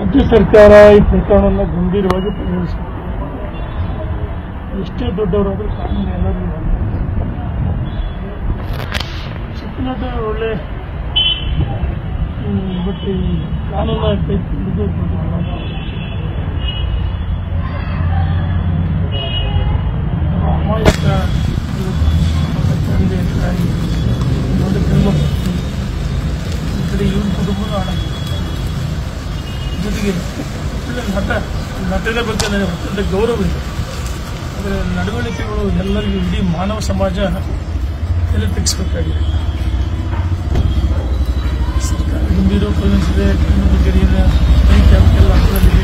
ರಾಜ್ಯ ಸರ್ಕಾರ ಈ ಪ್ರಕರಣವನ್ನು ಗಂಭೀರವಾಗಿ ಪರಿಗಣಿಸಬೇಕು. ಎಷ್ಟೇ ದೊಡ್ಡವರಾದರೂ ಕಾನೂನು ಎಲ್ಲರಿಗೂ ಚಿಕ್ಕನಟ ಒಳ್ಳೆ ಬಟ್ ಈ ಕಾನೂನ ಕೈಗೊಂಡು ಅಮಾಯಕ ತಂದೆ ತಾಯಿ ದೊಡ್ಡ ಹೆಣ್ಮಕ್ಳು ಈ ಕಡೆ ಇವನ ಕುಟುಂಬನೂ ಆಡಂಗಿಲ್ಲ. ಜೊತೆಗೆ ಒಳ್ಳೆ ನಟನೆ ಬಗ್ಗೆ ನನಗೆ ಅತ್ಯಂತ ಗೌರವ ಇದೆ. ಅದರ ನಡವಳಿಕೆಗಳು ಎಲ್ಲರಿಗೂ ಇಡೀ ಮಾನವ ಸಮಾಜ ತಲೆ ತೆಗೆಸಬೇಕಾಗಿದೆ. ಸರ್ಕಾರ ಗಂಭೀರ ಪರಿಗಣಿಸಿದೆ. ಹೆಣ್ಣು ಬಗೆರಿನ ತನಿಖೆ ಅವಕ್ಕೆಲ್ಲ ಹಂತದಲ್ಲಿದೆ.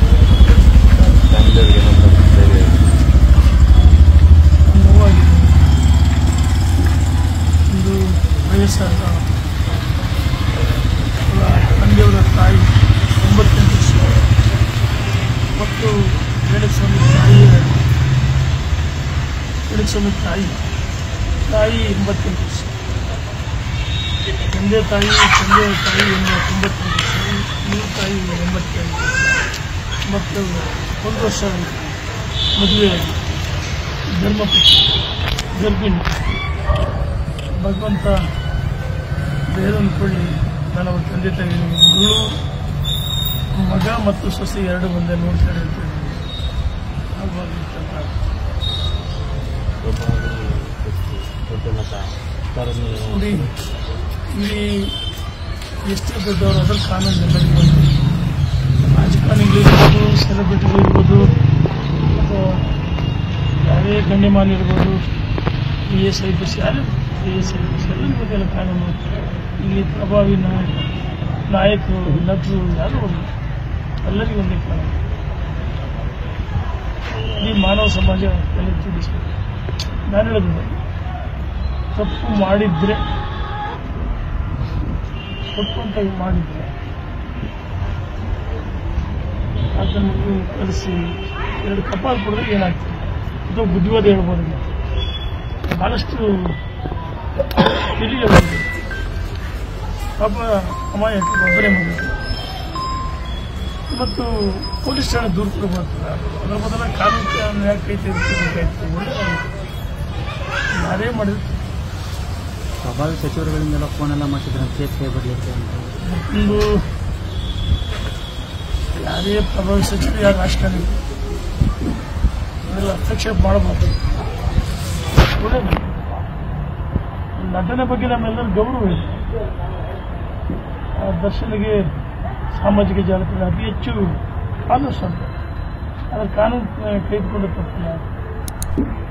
ನೋವಾಗಿದೆ. ಒಂದು ವಯಸ್ಸಾದ ತಂದೆಯವರ ತಾಯಿ 98 ವರ್ಷ ಮತ್ತು ರೇಣುಸ್ವಾಮಿ ತಾಯಿ 88 ವರ್ಷ. ತಂದೆ ತಾಯಿ 98 ವರ್ಷ, ಇವ್ರ ತಾಯಿ 88 ಮತ್ತು 1 ವರ್ಷ ಮದುವೆಯಾಗಿ ಗರ್ಭಿಣಿ. ಭಗವಂತ ಬೇರೊಂದು ಕೊಳ್ಳಿ. ನಾನು ಅವ್ರ ತಂದೆ ತಾಯಿ ಮಗಳು, ಮಗ ಮತ್ತು ಸೊಸೆ ಎರಡು ಒಂದೇ ನೋಡ್ತಾರೆ ಅಂತ ನೋಡಿ. ಇಲ್ಲಿ ಎಷ್ಟೇ ದೊಡ್ಡವರು ಅದರ ಕಾನೂನು ಎಲ್ಲರಿಗೂ ಬಂದು ರಾಜಕಾರಣಿಗಳಿರ್ಬೋದು, ಸೆಲೆಬ್ರಿಟಿಗಳಿರ್ಬೋದು, ಅಥವಾ ಯಾರೇ ಗಣ್ಯಮಾನ್ಯ ಇರ್ಬೋದು, IAS ಯಾರೇ ಎಲ್ಲರ ಬಗ್ಗೆಲ್ಲ ಕಾನೂನು. ಇಲ್ಲಿ ಪ್ರಭಾವಿ ನಾಯಕರು, ನಟರು ಯಾರು ಒಂದು ಎಲ್ಲರಿಗೂ ಒಂದೇ ಕಾನೂನು. ಈ ಮಾನವ ಸಮಾಜ ಎಲ್ಲ ತಿಳಿಸಬೇಕು. ನಾನು ಹೇಳೋದು ತಪ್ಪು ಮಾಡಿದ್ರೆ ಅದನ್ನು ಕಲಿಸಿ 2 ಕಪಾಲು ಕೊಡಿದ್ರೆ ಏನಾಗ್ತದೆ? ಇದು ಬುದ್ಧಿವಾದ ಹೇಳ್ಬೋದು. ಬಹಳಷ್ಟು ತಿಳಿಯ ಪಾಪ ಅಮಾಯಕ ಒಬ್ಬರೇ ಮಗ ಮತ್ತು ಪೊಲೀಸ್ ಠಾಣೆ ದೂರ ಕೊಡಬಾರ್ದು. ಅದರ ಬದಲ ಕಾನೂನು ಯಾಕೆ ಕೈ ತೆಗೆದುಕೋಬೇಕಾಯ್ತು? ಒಳ್ಳೆಯದಾಗಿತ್ತು. ಯಾರೇ ಮಾಡಿದ್ರು ಪ್ರಭಾವಿ ಸಚಿವರುಗಳಿಂದೆಲ್ಲ ಫೋನೆಲ್ಲ ಮಾಡಿಸಿದ್ರೆ ಕೇಸ್ ಕೈ ಬರಲಿಕ್ಕೆ ಒಂದು ಯಾರೇ ಪ್ರಭಾವಿ ಸಚಿವರು, ಯಾರು ರಾಜಕಾರಣಿ ಅದೆಲ್ಲ ಹಸ್ತಕ್ಷೇಪ ಮಾಡಬಾರ್ದು. ಒಳ್ಳೆಯದು. ನಟನೆ ಬಗ್ಗೆ ನಮ್ಮೆಲ್ಲರ ಗೌರವ ಇದೆ. ದರ್ಶನಿಗೆ ಸಾಮಾಜಿಕ ಜಾಲತಾಣ ಅತಿ ಹೆಚ್ಚು ಫಾಲೋವರ್ಸ್ ಅಂತ. ಅದರ ಕಾನೂನು ಕೈಗೊಂಡು ತಪ್ಪಿಲ್ಲ.